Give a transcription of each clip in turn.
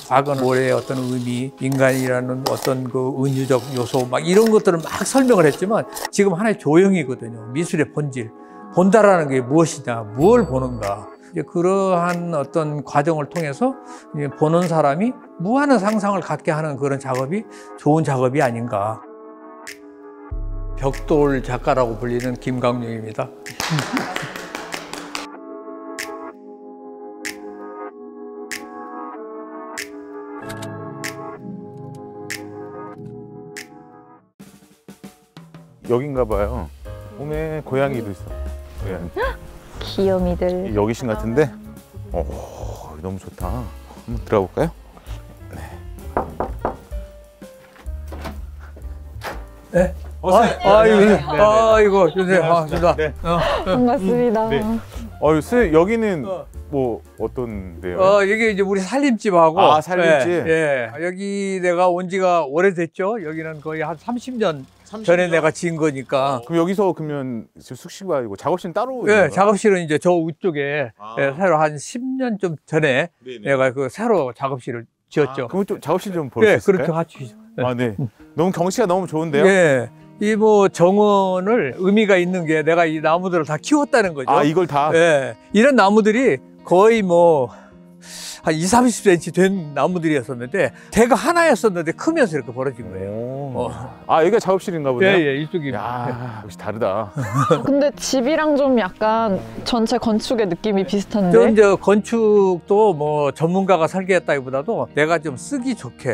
과거 모래의 어떤 의미, 인간이라는 어떤 그 은유적 요소 막 이런 것들을 막 설명을 했지만 지금 하나의 조형이거든요. 미술의 본질. 본다라는 게 무엇이냐, 무엇을 보는가. 이제 그러한 어떤 과정을 통해서 보는 사람이 무한한 상상을 갖게 하는 그런 작업이 좋은 작업이 아닌가. 벽돌 작가라고 불리는 김강룡입니다. 여긴가 봐요. 오메 고양이도 있어. 고양이. 귀요미들. 여기신 같은데? 오, 너무 좋다. 한번 들어가 볼까요? 네. 아이고, 선생님, 반갑습니다. 네. 반갑습니다. 네. 선생님, 여기는 뭐 어떤 데요? 여기 이제 우리 살림집하고. 아, 살림집? 예. 여기 내가 온 지가 오래됐죠? 여기는 거의 한 30년 전에 내가 지은 거니까. 그럼 여기서 그러면 숙식과 아니고 작업실은 따로? 예, 작업실은 이제 저 위쪽에 새로 한 10년 좀 전에 네네. 내가 그 새로 작업실을 지었죠. 그럼 좀 작업실 좀 볼 수 있을까요? 그렇게 같이. 아, 네. 너무 경치가 너무 좋은데요? 예. 이 뭐 정원을 의미가 있는 게 내가 이 나무들을 다 키웠다는 거죠. 아, 이걸 다? 예. 이런 나무들이 거의 뭐 한 20, 30cm 된 나무들이었었는데 대가 하나였었는데 크면서 이렇게 벌어진 거예요. 아, 여기가 작업실인가 보네요? 예, 이쪽이. 야, 역시 다르다. 근데 집이랑 좀 약간 전체 건축의 느낌이 비슷한데? 저 이제 건축도 뭐 전문가가 설계했다기보다도 내가 좀 쓰기 좋게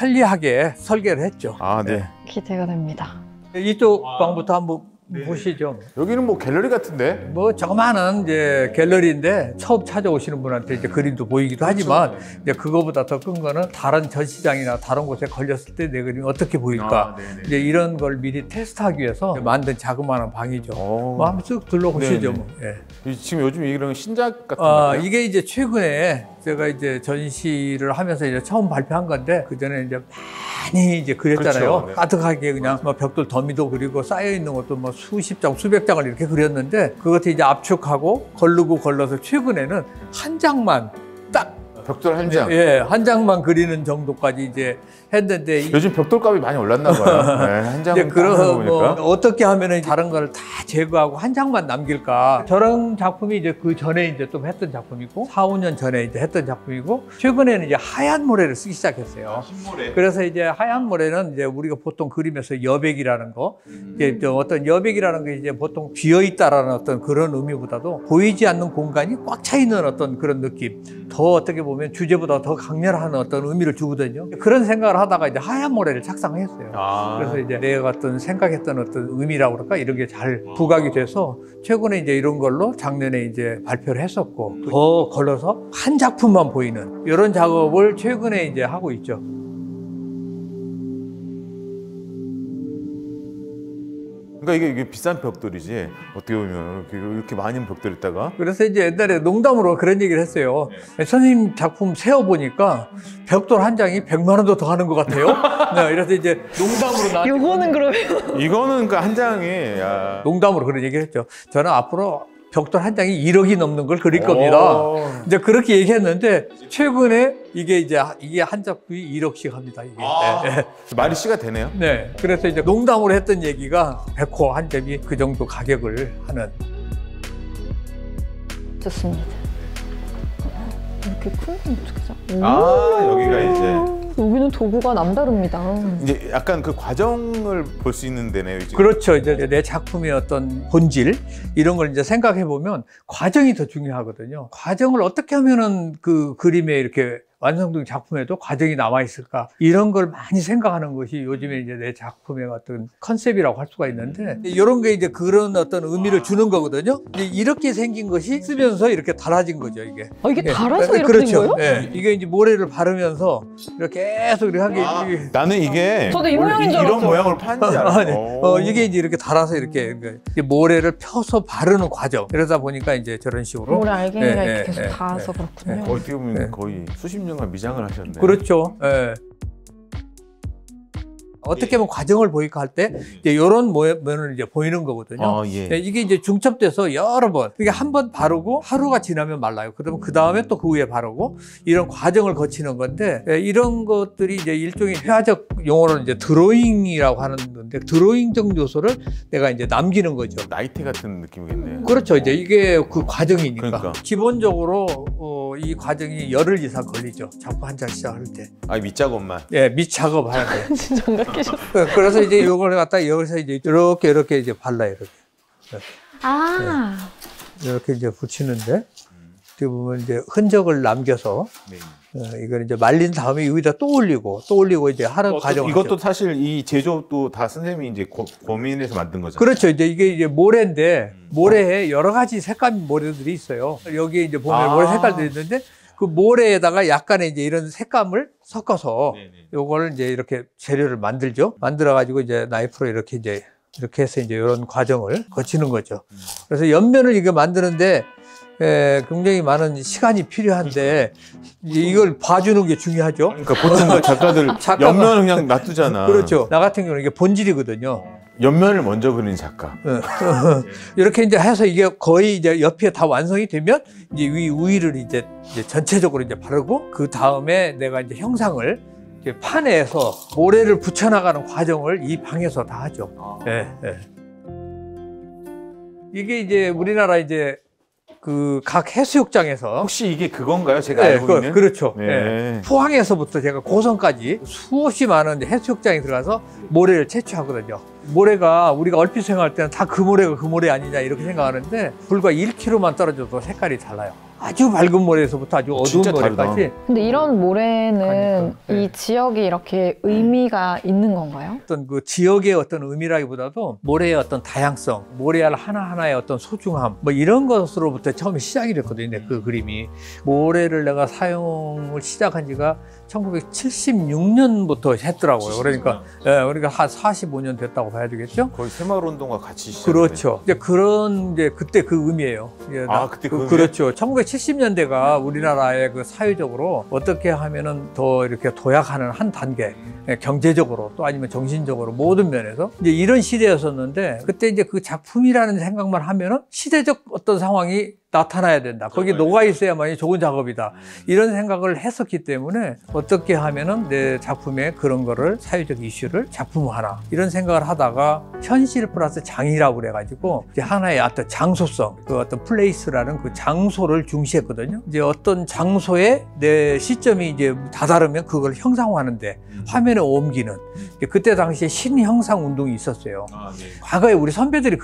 편리하게 설계를 했죠. 아, 네. 기대가 됩니다. 이쪽 방부터 한번 보시죠. 여기는 뭐 갤러리 같은데? 뭐 조그마한 이제 갤러리인데 처음 찾아오시는 분한테 이제 그림도 보이기도 하지만 이제 그거보다 더 큰 거는 다른 전시장이나 다른 곳에 걸렸을 때 내 그림이 어떻게 보일까. 이제 이런 걸 미리 테스트하기 위해서 만든 자그마한 방이죠. 뭐 한번 쭉 둘러보시죠. 뭐. 예. 지금 요즘 이런 신작 같은 거? 이게 이제 최근에 제가 이제 전시를 하면서 이제 처음 발표한 건데 그 전에 이제 많이 이제 그렸잖아요. 그렇죠. 네. 까득하게 그냥 뭐 벽돌 더미도 그리고 쌓여 있는 것도 뭐 수십 장, 수백 장을 이렇게 그렸는데 그것을 이제 압축하고 걸르고 걸러서 최근에는 한 장만 딱 벽돌 한 장? 예, 한 장만 그리는 정도까지 이제 했는데 요즘 벽돌값이 많이 올랐나 봐요. 네, 한 장은 그런 뭐 어떻게 하면은 다른 걸 다 제거하고 한 장만 남길까? 저런 작품이 이제 그 전에 이제 좀 했던 작품이고 4, 5년 전에 이제 했던 작품이고 최근에는 이제 하얀 모래를 쓰기 시작했어요. 흰모래. 그래서 이제 하얀 모래는 이제 우리가 보통 그림에서 여백이라는 거, 이제 어떤 여백이라는 게 이제 보통 비어 있다라는 어떤 그런 의미보다도 보이지 않는 공간이 꽉 차 있는 어떤 그런 느낌. 더 어떻게 보면 주제보다 더 강렬한 어떤 의미를 주거든요. 그런 생각을 하다가 이제 하얀 모래를 작성했어요. 그래서 이제 내가 어떤 생각했던 어떤 의미라고 그럴까 이런 게 잘 부각이 돼서 최근에 이제 이런 걸로 작년에 이제 발표를 했었고 더 걸러서 한 작품만 보이는 이런 작업을 최근에 이제 하고 있죠. 그러니까 이게 비싼 벽돌이지 어떻게 보면 이렇게 많은 벽돌 있다가 그래서 이제 옛날에 농담으로 그런 얘기를 했어요. 선생님 작품 세어보니까 벽돌 한 장이 100만 원도 더 하는 것 같아요. 네, 그래서 이제 농담으로 나한테 요거는 그러면 이거는 그 한 장에 농담으로 그런 얘기를 했죠. 저는 앞으로 벽돌 한 장이 1억이 넘는 걸 그릴 겁니다. 이제 그렇게 얘기했는데 최근에 이게 한 작품이 1억씩 합니다. 이게. 네. 말이 씨가 되네요. 네. 그래서 이제 농담으로 했던 얘기가 백호 한 점이 그 정도 가격을 하는. 좋습니다. 이렇게 큰 건 어떻게 잡? 여기가 이제 여기는 도구가 남다릅니다. 이제 약간 그 과정을 볼 수 있는 데네요. 이제. 그렇죠. 이제 내 작품의 어떤 본질 이런 걸 이제 생각해 보면 과정이 더 중요하거든요. 과정을 어떻게 하면은 그 그림에 이렇게 완성된 작품에도 과정이 남아 있을까 이런 걸 많이 생각하는 것이 요즘에 이제 내 작품의 어떤 컨셉이라고 할 수가 있는데 이런 게 이제 그런 어떤 의미를 주는 거거든요. 이제 이렇게 생긴 것이 쓰면서 이렇게 달라진 거죠 이게. 이게 달아서 이렇게 그렇죠. 된 거예요? 네. 이게 이제 모래를 바르면서 이렇게 계속 이렇게 하게. 나는 이게 저도 이 모양인 줄 이런 알았어요. 모양을 파는지 알았어. 네. 이게 이제 이렇게 달아서 이렇게 모래를 펴서 바르는 과정. 그러다 보니까 이제 저런 식으로 모래 알갱이가 이렇게 계속 닿아서 그렇군요. 어떻게 보면 거의 수십 년간 미장을 하셨네. 그렇죠. 예. 어떻게 보면 과정을 보이할 때 이제 이런 모양을 이제 보이는 거거든요. 예. 이게 이제 중첩돼서 여러 번, 이게 한 번 바르고 하루가 지나면 말라요. 그러면 그 다음에 또 그 위에 바르고 이런 과정을 거치는 건데, 이런 것들이 이제 일종의 회화적 용어로는 이제 드로잉이라고 하는 건데, 드로잉적 요소를 내가 이제 남기는 거죠. 나이트 같은 느낌이겠네요. 그렇죠. 이제 이게 그 과정이니까. 그러니까. 기본적으로 이 과정이 열흘 이상 걸리죠. 작품 한 장 시작할 때. 밑작업만. 예, 밑작업 해야 돼요. 진짜 장갑 끼셨어. 그래서 이제 이걸 갖다 여기서 이제 이렇게 이제 발라요. 이렇게. 아. 이렇게 이제 붙이는데, 어떻게 보면 이제 흔적을 남겨서, 이걸 이제 말린 다음에 여기다 또 올리고 이제 하는 과정. 이것도 사실 이 제조도 다 선생님이 이제 고민해서 만든 거잖아요. 그렇죠. 이게 이제 모래인데, 모래에 여러 가지 색깔 모래들이 있어요. 여기에 이제 보면 모래 색깔들이 있는데, 그 모래에다가 약간의 이제 이런 색감을 섞어서 요걸 이제 이렇게 재료를 만들죠. 만들어가지고 이제 나이프로 이렇게 해서 이제 이런 과정을 거치는 거죠. 그래서 옆면을 이거 만드는데 굉장히 많은 시간이 필요한데 이걸 봐주는 게 중요하죠. 그러니까 보통 작가들 옆면을 그냥 놔두잖아. 그렇죠. 나 같은 경우는 이게 본질이거든요. 옆면을 먼저 그리는 작가. 이렇게 이제 해서 이게 거의 이제 옆에 다 완성이 되면 이제 위를 이제 전체적으로 이제 바르고 그 다음에 내가 이제 형상을 이제 판에서 모래를 붙여나가는 과정을 이 방에서 다 하죠. 예, 예. 이게 이제 우리나라 이제 그 각 해수욕장에서 혹시 이게 그건가요? 제가 네, 알고 있는? 그렇죠. 네. 네. 포항에서부터 제가 고성까지 수없이 많은 해수욕장에 들어가서 모래를 채취하거든요. 모래가 우리가 얼핏 생각할 때는 다 그 모래가 그 모래 아니냐 이렇게 생각하는데 불과 1km만 떨어져도 색깔이 달라요. 아주 밝은 모래에서부터 아주 어두운 진짜 모래까지. 다르다. 근데 이런 모래는 그러니까, 이 지역이 이렇게 의미가 있는 건가요? 어떤 그 지역의 어떤 의미라기보다도 모래의 어떤 다양성, 모래알 하나하나의 어떤 소중함, 뭐 이런 것으로부터 처음에 시작이 됐거든요. 그 그림이. 모래를 내가 사용을 시작한 지가 1976년부터 했더라고요. 그러니까 한 45년 됐다고 봐야 되겠죠? 거의 새마을운동과 같이 시작. 그렇죠. 이제 그때 그 의미예요. 그때 그 의미? 그렇죠. 1970년대가 우리나라의 그 사회적으로 어떻게 하면은 더 이렇게 도약하는 한 단계, 경제적으로 또 아니면 정신적으로 모든 면에서 이제 이런 시대였었는데 그때 이제 그 작품이라는 생각만 하면은 시대적 어떤 상황이 나타나야 된다. 거기 녹아 있어야만이 좋은 작업이다. 이런 생각을 했었기 때문에 어떻게 하면은 내 작품에 그런 거를 사회적 이슈를 작품화하나 이런 생각을 하다가 현실 플러스 장이라고 그래가지고 이제 하나의 어떤 장소성, 그 어떤 플레이스라는 그 장소를 중시했거든요. 이제 어떤 장소에 내 시점이 이제 다다르면 그걸 형상화하는데 화면에 옮기는 그때 당시에 신형상 운동이 있었어요. 과거에 우리 선배들이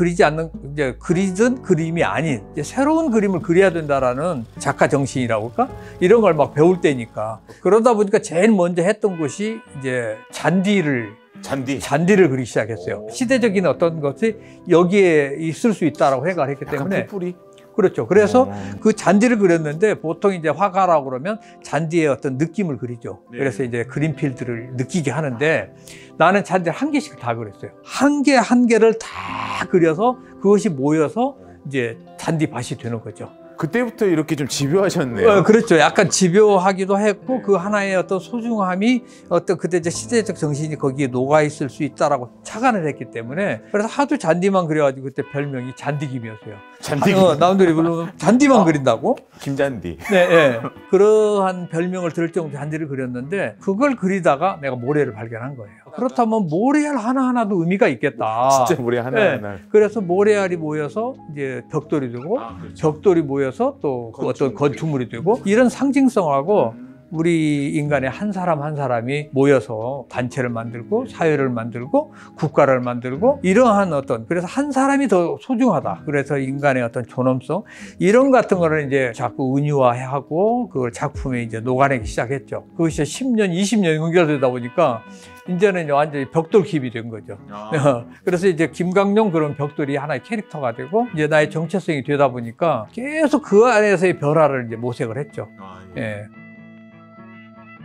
그리던 그림이 아닌 이제 새로운 그림을 그려야 된다라는 작가 정신이라고 할까? 이런 걸 막 배울 때니까. 그러다 보니까 제일 먼저 했던 것이 이제 잔디를 그리기 시작했어요. 시대적인 어떤 것이 여기에 있을 수 있다라고 생각을 했기 때문에. 풀뿌리? 그렇죠. 그래서 그 잔디를 그렸는데 보통 이제 화가라고 그러면 잔디의 어떤 느낌을 그리죠. 그래서 이제 그린필드를 느끼게 하는데 나는 잔디를 한 개씩 다 그렸어요. 한 개를 다 그려서 그것이 모여서 이제 잔디밭이 되는 거죠. 그때부터 이렇게 좀 집요하셨네요. 그렇죠. 약간 집요하기도 했고 그 하나의 어떤 소중함이 어떤 그때 이제 시대적 정신이 거기에 녹아 있을 수 있다라고 착안을 했기 때문에 그래서 하도 잔디만 그려가지고 그때 별명이 잔디김이었어요. 잔디김. 남들이 물론 잔디만 그린다고? 김잔디. 네. 그러한 별명을 들을 정도 잔디를 그렸는데 그걸 그리다가 내가 모래를 발견한 거예요. 그렇다면 모래알 하나하나도 의미가 있겠다. 진짜 모래 하나하나. 그래서 모래알이 모여서 이제 벽돌이 되고 벽돌이 모여서 또 그 어떤 건축물이 되고 이런 상징성하고 우리 인간의 한 사람 한 사람이 모여서 단체를 만들고 사회를 만들고 국가를 만들고 이러한 어떤 그래서 한 사람이 더 소중하다. 그래서 인간의 어떤 존엄성 이런 같은 거를 이제 자꾸 은유화하고 그걸 작품에 이제 녹아내기 시작했죠. 그것이 10년, 20년 연결되다 보니까 이제는 이제 완전히 벽돌 킵이 된 거죠. 그래서 이제 김강룡 그런 벽돌이 하나의 캐릭터가 되고 이제 나의 정체성이 되다 보니까 계속 그 안에서의 변화를 이제 모색을 했죠. 예.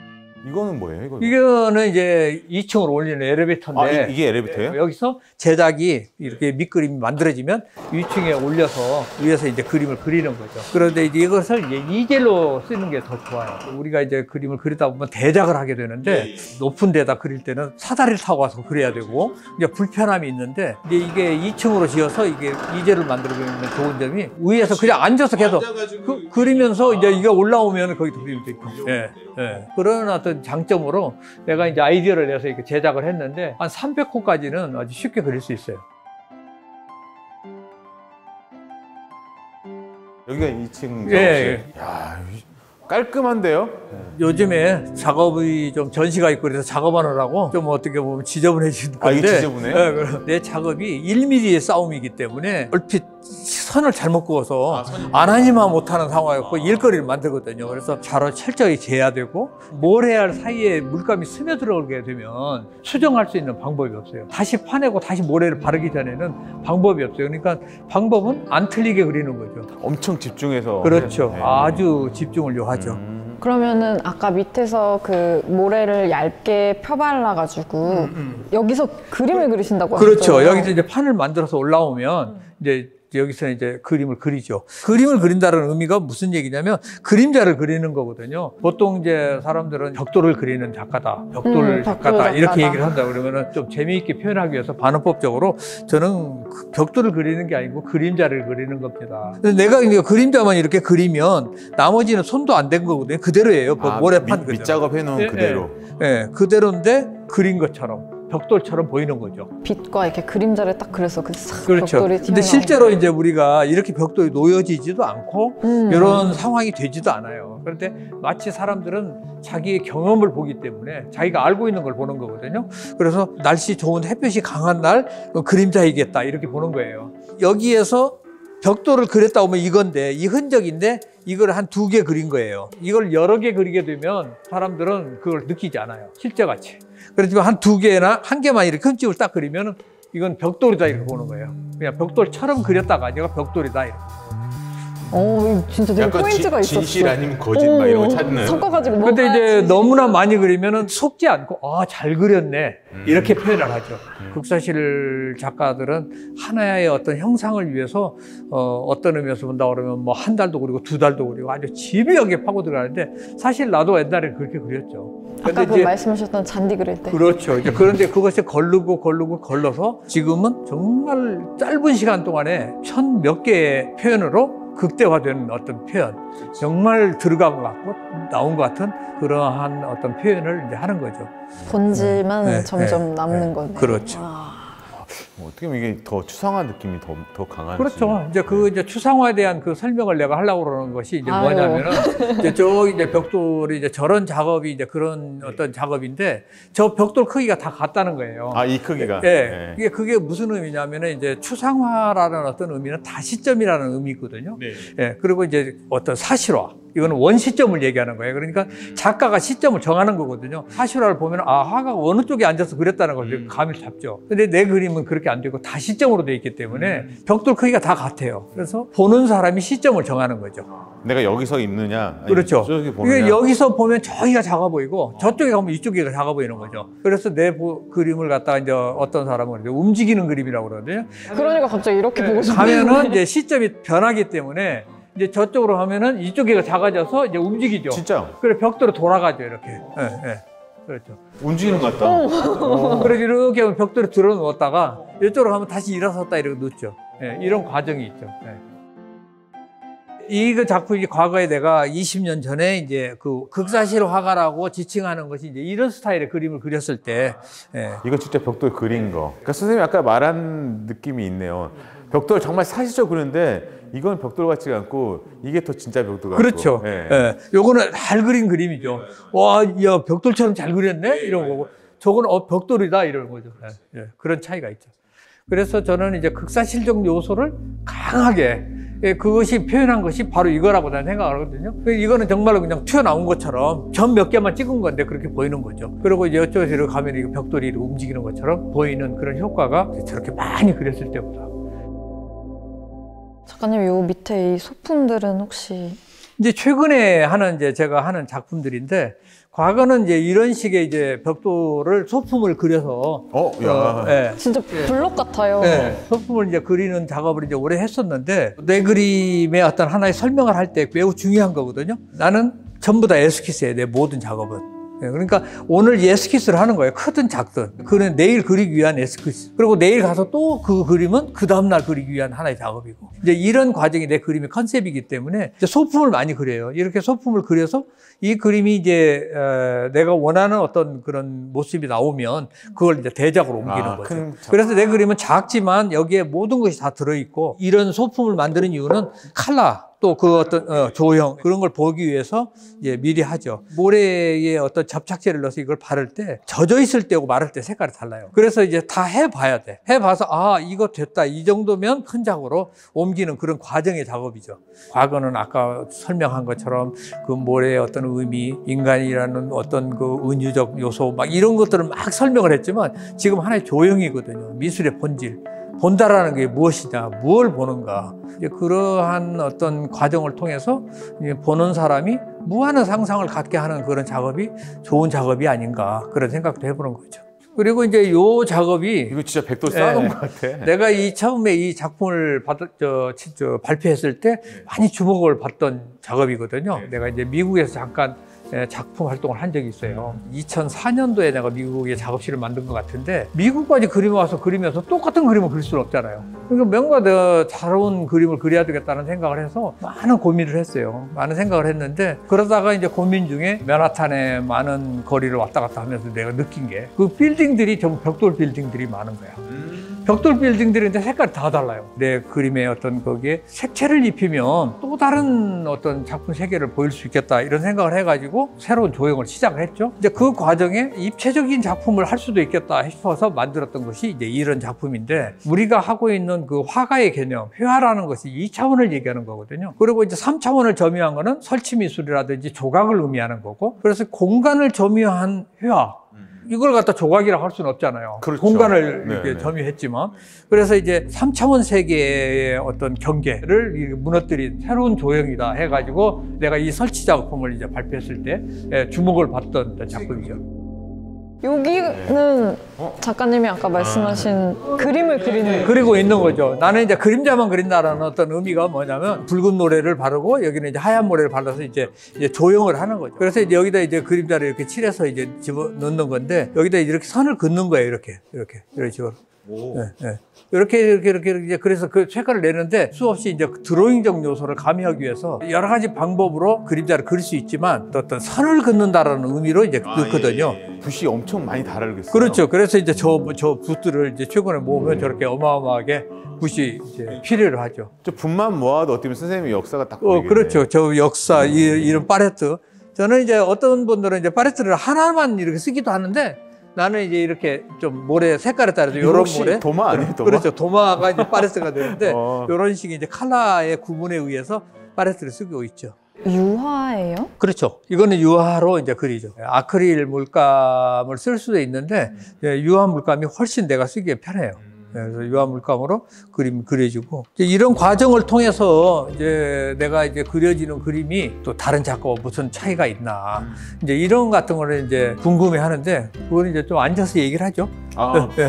이거는 뭐예요? 이거는 이제 2층으로 올리는 엘리베이터인데 이게 엘리베이터예요? 여기서 제작이 이렇게 밑그림이 만들어지면 2층에 올려서 위에서 이제 그림을 그리는 거죠. 그런데 이제 이것을 이제 이젤로 쓰는 게 더 좋아요. 우리가 이제 그림을 그리다 보면 대작을 하게 되는데 높은 데다 그릴 때는 사다리를 타고 와서 그려야 되고 이제 불편함이 있는데 이제 이게 2층으로 지어서 이게 이젤을 만들어주는 좋은 점이 위에서 그냥 앉아서 계속 그리면서 이제 이게 올라오면 거기도 그리면 되고. 예. 그런 어떤 장점으로 내가 이제 아이디어를 내서 이렇게 제작을 했는데 한 300호까지는 아주 쉽게 그릴 수 있어요. 여기가 2층 예. 야, 깔끔한데요? 요즘에 작업이 좀 전시가 있고 그래서 작업하느라고 좀 어떻게 보면 지저분해진 건데 이게 지저분해요? 내 작업이 1mm의 싸움이기 때문에 얼핏 선을 잘못 그어서 안 하니만 못하는 상황이었고 일거리를 만들거든요. 그래서 철저히 재야 되고 모래알 사이에 물감이 스며들어오게 되면 수정할 수 있는 방법이 없어요. 다시 파내고 다시 모래를 바르기 전에는 방법이 없어요. 그러니까 방법은 안 틀리게 그리는 거죠. 엄청 집중해서. 그렇죠. 네. 아주 집중을 요하죠. 그러면은 아까 밑에서 그 모래를 얇게 펴발라가지고 여기서 그림을 그리신다고 그렇죠. 하셨잖아요. 여기서 이제 판을 만들어서 올라오면 이제 여기서 이제 그림을 그리죠. 그림을 그린다는 의미가 무슨 얘기냐면 그림자를 그리는 거거든요. 보통 이제 사람들은 벽돌을 그리는 작가다, 벽돌 작가다 이렇게 얘기를 한다 그러면은 좀 재미있게 표현하기 위해서 반어법적으로 저는 벽돌을 그리는 게 아니고 그림자를 그리는 겁니다. 내가 이제 그림자만 이렇게 그리면 나머지는 손도 안 댄 거거든요. 그대로예요. 모래판 그대로. 밑작업 해놓은 그대로. 그대로인데 그린 것처럼. 벽돌처럼 보이는 거죠. 빛과 이렇게 그림자를 딱 그려서 그렇죠. 벽돌이 근데 실제로 이제 우리가 이렇게 벽돌이 놓여지지도 않고 이런 상황이 되지도 않아요. 그런데 마치 사람들은 자기의 경험을 보기 때문에 자기가 알고 있는 걸 보는 거거든요. 그래서 날씨 좋은 햇볕이 강한 날 그림자이겠다 이렇게 보는 거예요. 여기에서 벽돌을 그렸다 보면 이건데 이 흔적인데 이걸 한 2개 그린 거예요. 이걸 여러 개 그리게 되면 사람들은 그걸 느끼지 않아요. 실제같이. 그렇지만 한 2개나 1개만 이렇게 흠집을 딱 그리면 이건 벽돌이다 이렇게 보는 거예요. 그냥 벽돌처럼 그렸다가 아니라 벽돌이다 이렇게. 진짜 되게 포인트가 있었어. 진실 아니면 거짓 막 이런 거 찾는. 섞어 가지고 근데 이제 너무나 많이 그리면은 속지 않고 잘 그렸네 이렇게 표현을 하죠. 극사실 작가들은 하나의 어떤 형상을 위해서 어떤 의미에서 본다 그러면 뭐 1달도 그리고 2달도 그리고 아주 집요하게 파고 들어가는데 사실 나도 옛날에 그렇게 그렸죠. 아까 그 말씀하셨던 잔디 그릴 때. 그렇죠. 이제 그런데 그것이 걸러서 지금은 정말 짧은 시간 동안에 1000몇 개의 표현으로 극대화된 어떤 표현, 정말 들어간 것 같고 나온 것 같은 그러한 어떤 표현을 이제 하는 거죠. 본질만 점점 남는 거네요. 그렇죠. 어떻게 보면 이게 더 추상화 느낌이 더 강한. 그렇죠. 이제 추상화에 대한 그 설명을 내가 하려고 그러는 것이 이제 뭐냐면은 이제 벽돌이 이제 저런 작업이 이제 그런 어떤 작업인데 저 벽돌 크기가 다 같다는 거예요. 이 크기가. 네. 그게 무슨 의미냐면은 이제 추상화라는 어떤 의미는 다시점이라는 의미거든요. 네. 그리고 이제 어떤 사실화. 이거는 원시점을 얘기하는 거예요. 그러니까 작가가 시점을 정하는 거거든요. 사실화를 보면 화가가 어느 쪽에 앉아서 그렸다는 걸 감을 잡죠. 근데 내 그림은 그렇게 안 되고 다시점으로 되어 있기 때문에 벽돌 크기가 다 같아요. 그래서 보는 사람이 시점을 정하는 거죠. 내가 여기서 있느냐. 그렇죠. 저쪽에 보느냐. 여기서 보면 저기가 작아 보이고 저쪽에 가면 이쪽이 작아 보이는 거죠. 그래서 내 그림을 갖다가 이제 어떤 사람은 이제 움직이는 그림이라고 그러거든요. 그러니까 갑자기 이렇게 보고 싶어요. 가면은 이제 시점이 변하기 때문에 이제 저쪽으로 하면은 이쪽이 작아져서 이제 움직이죠. 진짜. 그래 벽돌로 돌아가죠 이렇게. 그렇죠. 움직이는 것 같다. 그래서 이렇게 하면 벽돌에 들어 누웠다가 이쪽으로 가면 다시 일어섰다 이렇게 놓죠. 이런 과정이 있죠. 이 작품이 과거에 내가 20년 전에 이제 그 극사실 화가라고 지칭하는 것이 이제 이런 스타일의 그림을 그렸을 때. 이건 진짜 벽돌 그린 거. 그러니까 선생님이 아까 말한 느낌이 있네요. 벽돌 정말 사실적으로 그리는데 이건 벽돌 같지가 않고 이게 더 진짜 벽돌 같고. 그렇죠. 요거는 잘 그린 그림이죠. 와, 야, 벽돌처럼 잘 그렸네? 이런 거고. 저건 벽돌이다 이런 거죠. 그런 차이가 있죠. 그래서 저는 이제 극사실적 요소를 강하게 그것이 표현한 것이 바로 이거라고 나는 생각을 하거든요. 이거는 정말로 그냥 튀어나온 것처럼 점 몇 개만 찍은 건데 그렇게 보이는 거죠. 그리고 이제 이쪽에서 이렇게 가면 이 벽돌이 이렇게 움직이는 것처럼 보이는 그런 효과가 저렇게 많이 그렸을 때보다. 작가님, 요 밑에 이 소품들은 혹시? 이제 최근에 하는 이제 제가 하는 작품들인데 과거는 이제 이런 식의 이제 벽돌을 소품을 그려서 야. 예. 진짜 블록 같아요. 네, 소품을 이제 그리는 작업을 이제 오래 했었는데 내 그림의 어떤 하나의 설명을 할 때 매우 중요한 거거든요. 나는 전부 다 에스키스예요. 내 모든 작업은. 네, 그러니까 오늘 이 에스키스를 하는 거예요. 크든 작든. 그는 내일 그리기 위한 에스키스. 그리고 내일 가서 또 그 그림은 그 다음날 그리기 위한 하나의 작업이고. 이제 이런 과정이 내 그림의 컨셉이기 때문에 이제 소품을 많이 그려요. 이렇게 소품을 그려서 이 그림이 이제 내가 원하는 어떤 그런 모습이 나오면 그걸 이제 대작으로 옮기는 거죠. 그래서 내 그림은 작지만 여기에 모든 것이 다 들어있고 이런 소품을 만드는 이유는 컬러 또 그 어떤 조형 그런 걸 보기 위해서 이제 미리 하죠. 모래에 어떤 접착제를 넣어서 이걸 바를 때 젖어 있을 때하고 마를 때 색깔이 달라요. 그래서 이제 다 해봐야 돼. 해봐서 아 이거 됐다 이 정도면 큰 작으로 옮기는 그런 과정의 작업이죠. 과거는 아까 설명한 것처럼 그 모래의 어떤 의미, 인간이라는 어떤 그 은유적 요소 막 이런 것들을 막 설명을 했지만 지금 하나의 조형이거든요. 미술의 본질. 본다라는 게 무엇이냐, 무엇을 보는가. 이제 그러한 어떤 과정을 통해서 보는 사람이 무한한 상상을 갖게 하는 그런 작업이 좋은 작업이 아닌가 그런 생각도 해보는 거죠. 그리고 이제 요 작업이 이거 진짜 벽돌 쌓아놓은 것 같아. 내가 처음에 이 작품을 발표했을 때 많이 주목을 받던 작업이거든요. 내가 이제 미국에서 잠깐 작품 활동을 한 적이 있어요. 2004년도에 내가 미국에 작업실을 만든 것 같은데 미국까지 그림 와서 그리면서 똑같은 그림을 그릴 수는 없잖아요. 그러니까 뭔가 더 잘온 그림을 그려야 되겠다는 생각을 해서 많은 고민을 했어요. 많은 생각을 했는데 그러다가 이제 고민 중에 맨하탄의 많은 거리를 왔다 갔다 하면서 내가 느낀 게 그 빌딩들이 전부 벽돌 빌딩들이 많은 거야. 벽돌 빌딩들인데 색깔이 다 달라요. 내 그림의 어떤 거기에 색채를 입히면 또 다른 어떤 작품 세계를 보일 수 있겠다 이런 생각을 해가지고 새로운 조형을 시작을 했죠. 이제 그 과정에 입체적인 작품을 할 수도 있겠다 싶어서 만들었던 것이 이제 이런 작품인데 우리가 하고 있는 그 화가의 개념, 회화라는 것이 2차원을 얘기하는 거거든요. 그리고 이제 3차원을 점유한 거는 설치 미술이라든지 조각을 의미하는 거고 그래서 공간을 점유한 회화 이걸 갖다 조각이라고 할 수는 없잖아요. 그렇죠. 공간을 이렇게 점유했지만. 그래서 이제 3차원 세계의 어떤 경계를 무너뜨린 새로운 조형이다 해가지고 내가 이 설치 작품을 이제 발표했을 때 주목을 받던 작품이죠. 여기는 작가님이 아까 말씀하신 그림을 그리는 그리고 있는 거죠. 나는 이제 그림자만 그린다라는 어떤 의미가 뭐냐면 붉은 모래를 바르고 여기는 이제 하얀 모래를 발라서 이제 조형을 하는 거죠. 그래서 이제 여기다 이제 그림자를 이렇게 칠해서 이제 집어 넣는 건데 여기다 이렇게 선을 긋는 거예요. 이런 식으로. 네. 이렇게 이제 그래서 그 색깔을 내는데 수없이 이제 드로잉적 요소를 가미하기 위해서 여러 가지 방법으로 그림자를 그릴 수 있지만 또 어떤 선을 긋는다라는 의미로 이제 넣거든요. 붓이 엄청 많이 다르겠어요. 그렇죠. 그래서 이제 저 붓들을 이제 최근에 모으면 저렇게 어마어마하게 붓이 이제 필요를 하죠. 저 붓만 모아도 어떻게 보면 선생님의 역사가 딱 보이겠네요. 그렇죠. 저 역사 이런 팔레트. 저는 이제 어떤 분들은 이제 팔레트를 하나만 이렇게 쓰기도 하는데 나는 이제 이렇게 좀 모래 색깔에 따라서 이런 모래 도마 아니에요? 도마? 그렇죠. 도마가 이제 팔레트가 되는데 이런 식의 이제 컬러의 구분에 의해서 팔레트를 쓰고 있죠. 유화예요? 그렇죠. 이거는 유화로 이제 그리죠. 아크릴 물감을 쓸 수도 있는데 유화 물감이 훨씬 내가 쓰기에 편해요. 그래서 유화 물감으로 그림 그려지고 이런 과정을 통해서 이제 내가 이제 그려지는 그림이 또 다른 작가와 무슨 차이가 있나 이제 이런 같은 거를 이제 궁금해 하는데 그건 이제 좀 앉아서 얘기를 하죠. 네.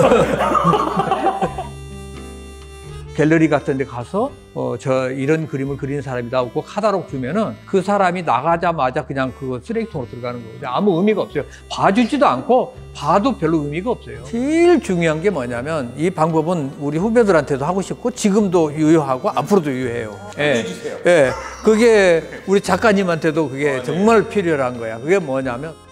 갤러리 같은 데 가서 저 이런 그림을 그리는 사람이다 하고 카다록 주면은 그 사람이 나가자마자 그냥 그거 쓰레기통으로 들어가는 거거든요. 아무 의미가 없어요. 봐주지도 않고 봐도 별로 의미가 없어요. 제일 중요한 게 뭐냐면 이 방법은 우리 후배들한테도 하고 싶고 지금도 유효하고 앞으로도 유효해요. 예. 그게 우리 작가님한테도 그게 정말 필요한 거야. 그게 뭐냐면